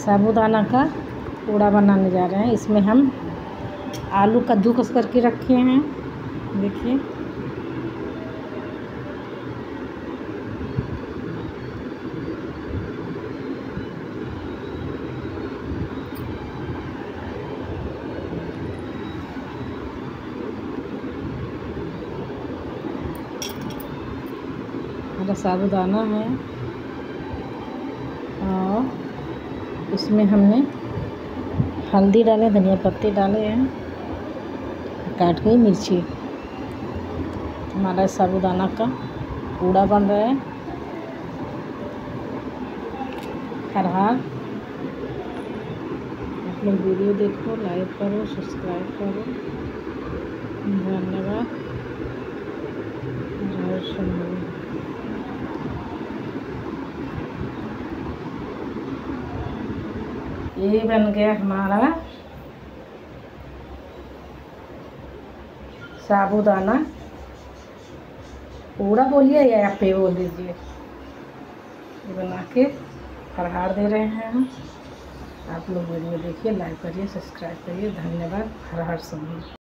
साबूदाना का पूड़ा बनाने जा रहे हैं। इसमें हम आलू कद्दूकस करके रखे हैं, देखिए। हरा साबूदाना है और इसमें हमने हल्दी डाले, धनिया पत्ते डाले हैं, काट के मिर्ची। हमारा साबूदाना का पूड़ा बन रहा है। फरहार, आप लोग वीडियो देखो, लाइक करो, सब्सक्राइब करो। धन्यवाद। ये बन गया हमारा साबूदाना पूड़ा, बोलिए या आप पे बोल दीजिए। ये बना के फरहार दे रहे हैं हम। आप लोग वीडियो देखिए, लाइक करिए, सब्सक्राइब करिए। धन्यवाद। हर हर सभी।